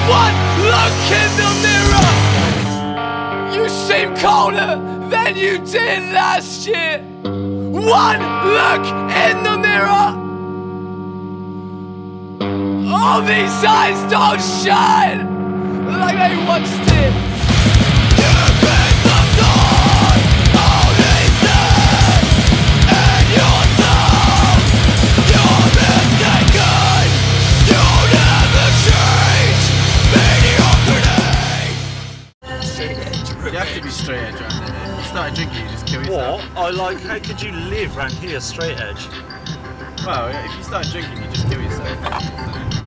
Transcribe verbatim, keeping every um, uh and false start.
One look in the mirror, you seem colder than you did last year. One look in the mirror, all these eyes don't shine like they once did. You've been the sun, all these days, and your soul, you're mistaken. You'll never change, mediocrity. You have to be straight edge around here. If you start drinking, you just kill yourself. What? I like, how could you live around here straight edge? Well, if you start drinking, you just kill yourself.